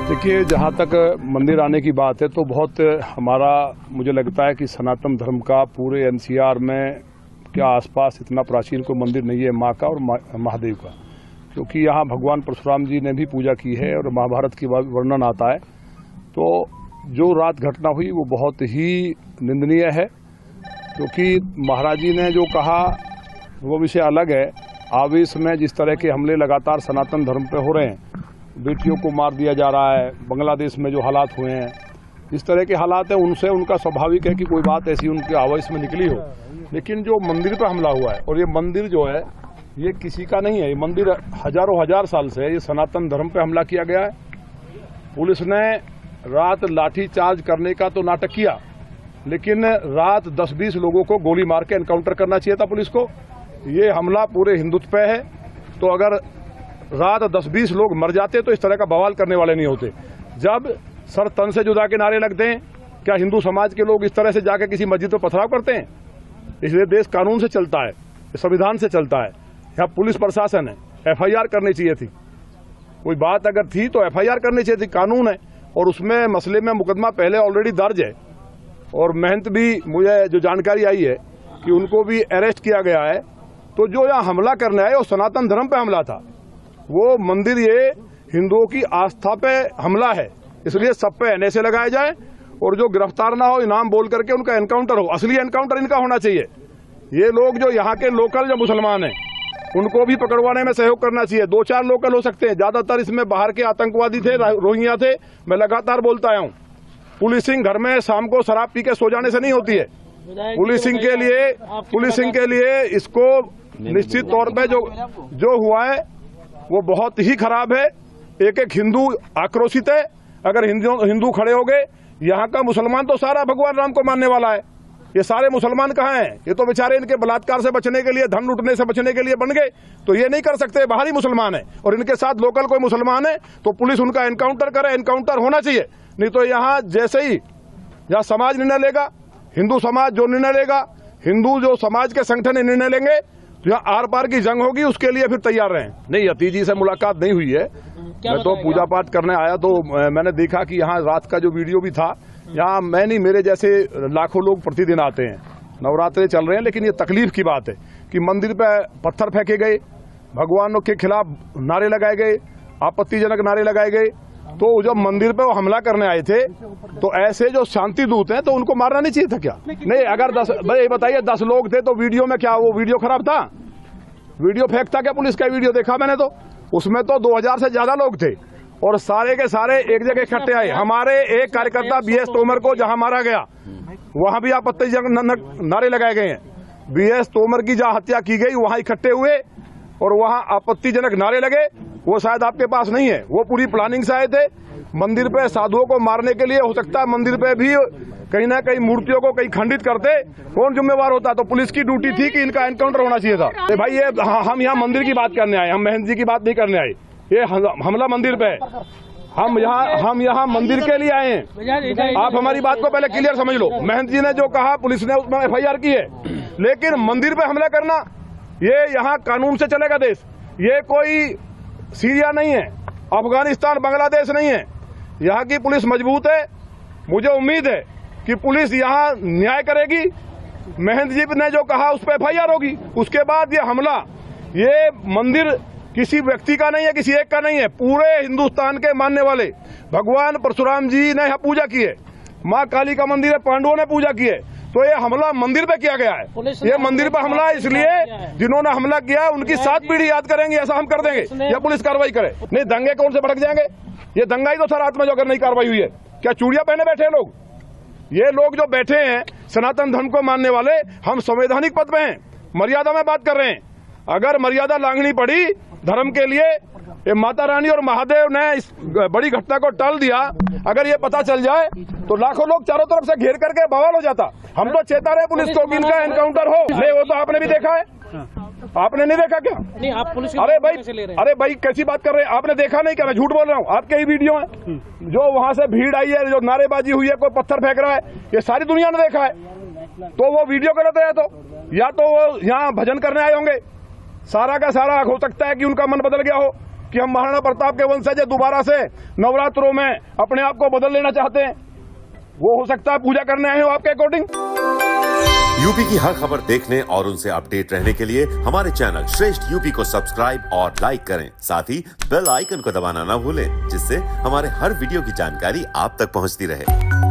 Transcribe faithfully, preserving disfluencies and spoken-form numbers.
देखिए, जहाँ तक मंदिर आने की बात है तो बहुत हमारा मुझे लगता है कि सनातन धर्म का पूरे एनसीआर में क्या आसपास इतना प्राचीन कोई मंदिर नहीं है माँ का और महादेव का, क्योंकि यहाँ भगवान परशुराम जी ने भी पूजा की है और महाभारत की वर्णन आता है। तो जो रात घटना हुई वो बहुत ही निंदनीय है, क्योंकि महाराज जी ने जो कहा वो विषय अलग है। आवेश में जिस तरह के हमले लगातार सनातन धर्म पे हो रहे हैं, बेटियों को मार दिया जा रहा है, बांग्लादेश में जो हालात हुए हैं, इस तरह के हालात हैं, उनसे उनका स्वाभाविक है कि कोई बात ऐसी उनके आवेश में निकली हो। लेकिन जो मंदिर पर हमला हुआ है, और ये मंदिर जो है ये किसी का नहीं है, ये मंदिर हजारों हजार साल से है, ये सनातन धर्म पे हमला किया गया है। पुलिस ने रात लाठी चार्ज करने का तो नाटक किया, लेकिन रात दस बीस लोगों को गोली मार के एनकाउंटर करना चाहिए था पुलिस को। ये हमला पूरे हिंदुत्व पे है, तो अगर रात दस बीस लोग मर जाते तो इस तरह का बवाल करने वाले नहीं होते। जब सर तन से जुदा के नारे लगते हैं, क्या हिंदू समाज के लोग इस तरह से जाकर किसी मस्जिद पर पथराव करते हैं? इसलिए देश कानून से चलता है, संविधान से चलता है। यहाँ पुलिस प्रशासन है, एफ आई आर करनी चाहिए थी। कोई बात अगर थी तो एफ आई आर करनी चाहिए थी, कानून है। और उसमें मसले में मुकदमा पहले ऑलरेडी दर्ज है, और महंत भी मुझे जो जानकारी आई है कि उनको भी अरेस्ट किया गया है। तो जो यहाँ हमला करने आए वो सनातन धर्म पे हमला था, वो मंदिर ये हिंदुओं की आस्था पे हमला है, इसलिए सब पे एन एस ए लगाया जाए और जो गिरफ्तार ना हो इनाम बोल करके उनका एनकाउंटर हो। असली एनकाउंटर इनका होना चाहिए। ये लोग जो यहाँ के लोकल जो मुसलमान हैं उनको भी पकड़वाने में सहयोग करना चाहिए। दो चार लोकल हो सकते हैं, ज्यादातर इसमें बाहर के आतंकवादी थे, रोहिंग्या थे। मैं लगातार बोलता आया हूँ, पुलिसिंग घर में शाम को शराब पी के सो जाने से नहीं होती है। पुलिसिंग के लिए पुलिसिंग के लिए इसको निश्चित तौर पे जो जो हुआ है वो बहुत ही खराब है। एक एक हिंदू आक्रोशित है। अगर हिंदू हिंदू खड़े हो गए, यहाँ का मुसलमान तो सारा भगवान राम को मानने वाला है। ये सारे मुसलमान कहाँ हैं? ये तो बेचारे इनके बलात्कार से बचने के लिए, धन लुटने से बचने के लिए बन गए, तो ये नहीं कर सकते। बाहरी मुसलमान है और इनके साथ लोकल कोई मुसलमान है तो पुलिस उनका एनकाउंटर करे। एनकाउंटर होना चाहिए, नहीं तो यहाँ जैसे ही यहाँ समाज निर्णय लेगा, हिंदू समाज जो निर्णय लेगा, हिंदू जो समाज के संगठन निर्णय लेंगे, तो यहाँ आर पार की जंग होगी। उसके लिए फिर तैयार रहें। नहीं, यती जी से मुलाकात नहीं हुई है। मैं तो पूजा पाठ करने आया तो मैंने देखा कि यहाँ रात का जो वीडियो भी था, यहाँ मैं नहीं, मेरे जैसे लाखों लोग प्रतिदिन आते हैं। नवरात्रे चल रहे हैं, लेकिन ये तकलीफ की बात है कि मंदिर पे पत्थर फेंके गए, भगवानों के खिलाफ नारे लगाए गए, आपत्तिजनक नारे लगाए गए। तो जब मंदिर पे वो हमला करने आए थे तो ऐसे जो शांति दूत हैं तो उनको मारना नहीं चाहिए था क्या? नहीं, अगर दस भाई बताइए दस लोग थे तो वीडियो में क्या वो वीडियो खराब था? वीडियो फेंकता क्या? पुलिस का वीडियो देखा मैंने, तो उसमें तो दो हजार से ज्यादा लोग थे और सारे के सारे एक जगह इकट्ठे आए। हमारे एक कार्यकर्ता बी एस तोमर को जहां मारा गया वहां भी आपत्तिजनक नारे लगाए गए हैं। बी एस तोमर की जहां हत्या की गई वहां इकट्ठे हुए और वहां आपत्तिजनक नारे लगे। वो शायद आपके पास नहीं है, वो पूरी प्लानिंग से आए थे। मंदिर पे साधुओं को मारने के लिए हो सकता है मंदिर पे भी कहीं ना कहीं मूर्तियों को कहीं खंडित करते, कौन जिम्मेवार होता? तो पुलिस की ड्यूटी थी कि इनका एनकाउंटर होना चाहिए था। ए भाई, ये हम यहाँ मंदिर की बात करने आए, हम महंत जी की बात नहीं करने आए। ये हमला मंदिर पे है। हम यहाँ हम यहाँ मंदिर के लिए आए हैं। आप हमारी बात को पहले क्लियर समझ लो। महंत जी ने जो कहा पुलिस ने उसमें एफ आई आर की है, लेकिन मंदिर पे हमला करना ये यहाँ कानून से चलेगा देश। ये कोई सीरिया नहीं है, अफगानिस्तान, बांग्लादेश नहीं है। यहाँ की पुलिस मजबूत है। मुझे उम्मीद है कि पुलिस यहाँ न्याय करेगी। महंत जी ने जो कहा उस पर एफ आई आर होगी। उसके बाद ये हमला, ये मंदिर किसी व्यक्ति का नहीं है, किसी एक का नहीं है, पूरे हिंदुस्तान के मानने वाले भगवान परशुराम जी ने यहाँ पूजा की है। माँ काली का मंदिर है, पांडवों ने पूजा की है। तो ये हमला मंदिर पे किया गया है। ये मंदिर पे हमला है, इसलिए जिन्होंने हमला किया उनकी सात पीढ़ी याद करेंगे। ऐसा हम कर देंगे या पुलिस कार्रवाई करे। नहीं, दंगे कौन से भड़क जाएंगे? ये दंगा ही तो था रात में जो अगर नहीं कार्रवाई हुई है। क्या चूड़ियां पहने बैठे हैं लोग? ये लोग जो बैठे हैं सनातन धर्म को मानने वाले, हम संवैधानिक पद पे हैं, मर्यादा में बात कर रहे हैं। अगर मर्यादा लांघनी पड़ी धर्म के लिए, ये माता रानी और महादेव ने इस बड़ी घटना को टाल दिया। अगर ये पता चल जाए तो लाखों लोग चारों तरफ से घेर करके बवाल हो जाता। हम तो चेता रहे पुलिस को कि इनका एनकाउंटर हो। नहीं, वो तो आपने भी देखा है। आपने नहीं देखा क्या? नहीं, आप पुलिस अरे भाई, अरे भाई कैसी बात कर रहे हैं? आपने देखा नहीं क्या? मैं झूठ बोल रहा हूँ? आपके ही वीडियो है जो वहां से भीड़ आई है, जो नारेबाजी हुई है, कोई पत्थर फेंक रहा है, ये सारी दुनिया ने देखा है। तो वो वीडियो गलत है, तो या तो वो यहाँ भजन करने आए होंगे, सारा का सारा हो सकता है कि उनका मन बदल गया हो, कि हम महाराणा प्रताप के वंशज दोबारा से नवरात्रों में अपने आप को बदल लेना चाहते हैं, वो हो सकता है पूजा करने आए हो आपके अकॉर्डिंग। यूपी की हर खबर देखने और उनसे अपडेट रहने के लिए हमारे चैनल श्रेष्ठ यूपी को सब्सक्राइब और लाइक करें। साथ ही बेल आइकन को दबाना ना भूलें, जिससे हमारे हर वीडियो की जानकारी आप तक पहुंचती रहे।